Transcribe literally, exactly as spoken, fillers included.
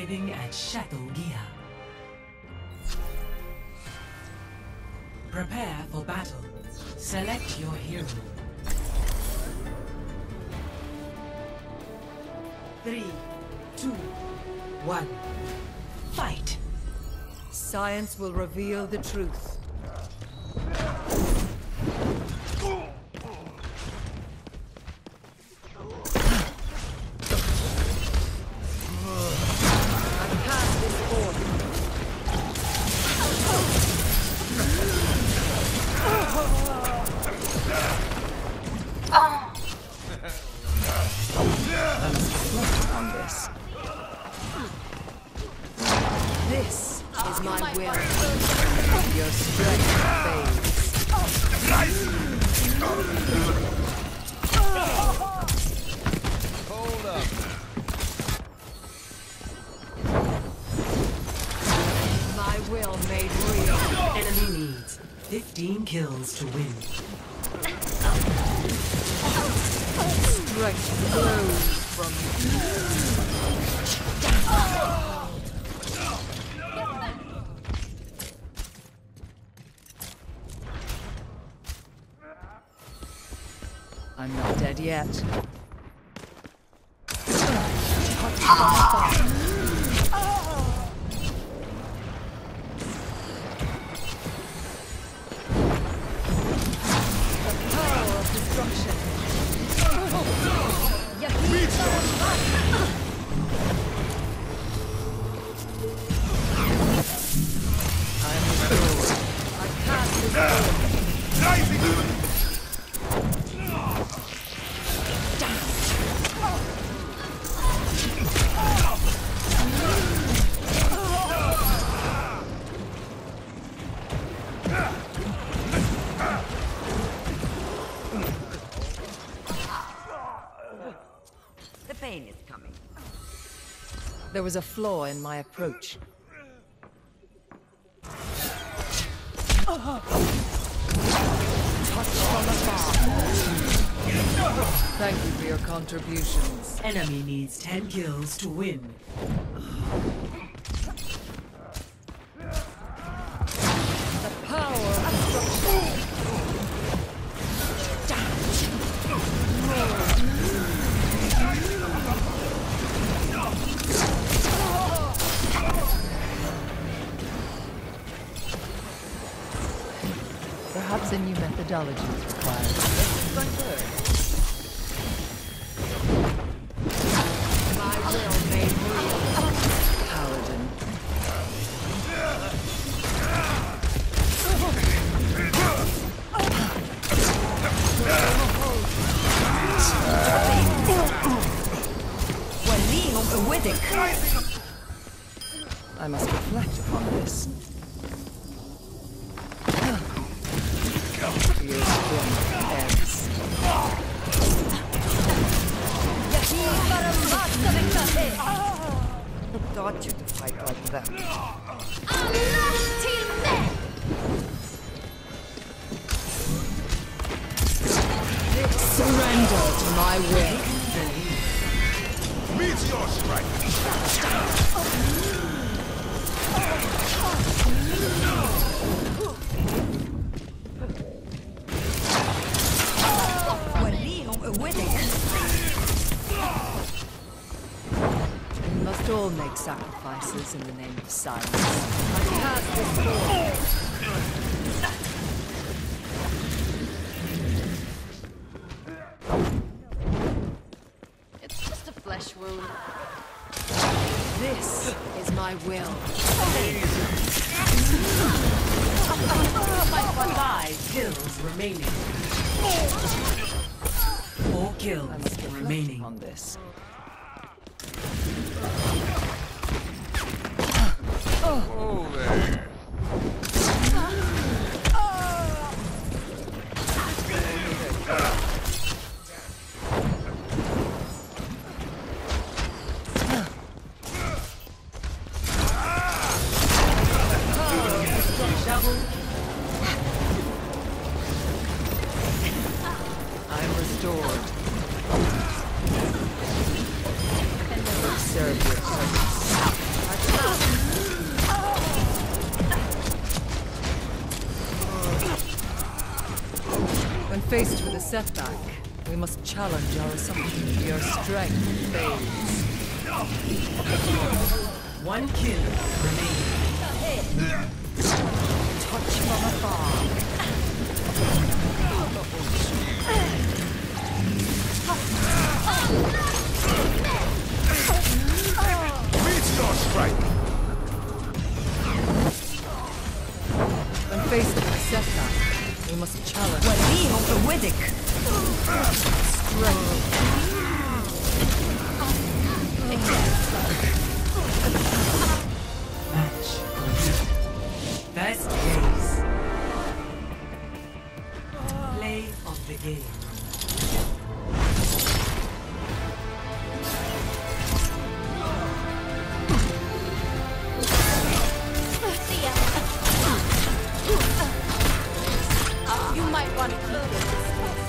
arriving at Chateau Gia. Prepare for battle. Select your hero. Three, two, one. Fight! Science will reveal the truth. This is my will. Your strength fades. Hold up. My will made real. Enemy needs fifteen kills to win. Strength flows from you. I'm not dead yet. Touched by fire. The power of destruction. I'm restored. I cast this form. Rising! The pain is coming. There was a flaw in my approach. Touch from afar. Thank you for your contributions. Enemy needs ten kills to win. The power of destruction. Perhaps a new methodology is required. My will made real. Paladin. I must reflect upon this. Your skin ends. Taught you to fight like that. Surrender to my will. Meteor strike! We must all make sacrifices in the name of science. I cast this form. It's just a flesh wound. This is my will. Five kills remaining. Four I kills must reflect remaining. on this. Oh, there. Double. I'm restored. Observe your presence. When faced with a setback, we must challenge our assumptions. Your strength fades. One kill remaining. Touch from afar. Meteor strike! When faced with a setback, we must challenge. Wali of the Widdick. Match. Best case. Play of the game. You might want to keep this.